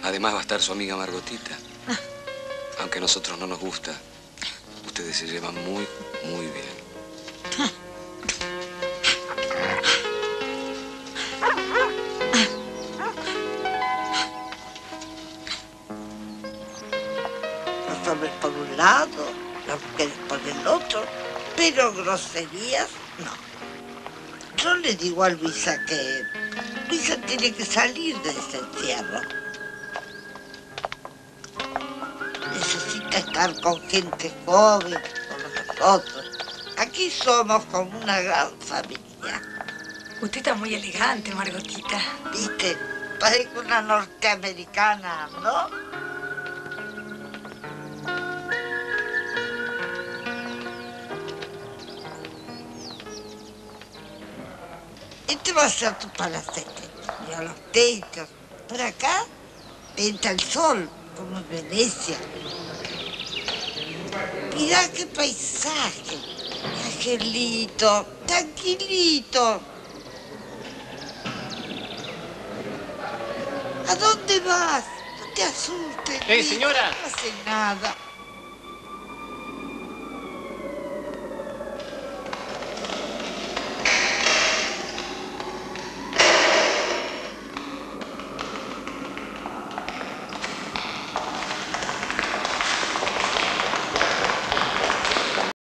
Además va a estar su amiga Margotita. Aunque a nosotros no nos gusta, ustedes se llevan muy, muy bien. Los hombres por un lado, las mujeres por el otro, pero groserías no. Yo le digo a Luisa que Luisa tiene que salir de ese encierro. Necesita estar con gente joven, como nosotros. Aquí somos como una gran familia. Usted está muy elegante, Margotita. ¿Viste? Parezco una norteamericana, ¿no? Este va a ser tu palacete. Mira los techos. Por acá entra el sol, como en Venecia. Mirá qué paisaje. Angelito, tranquilito. ¿A dónde vas? No te asustes. Señora. No hace nada.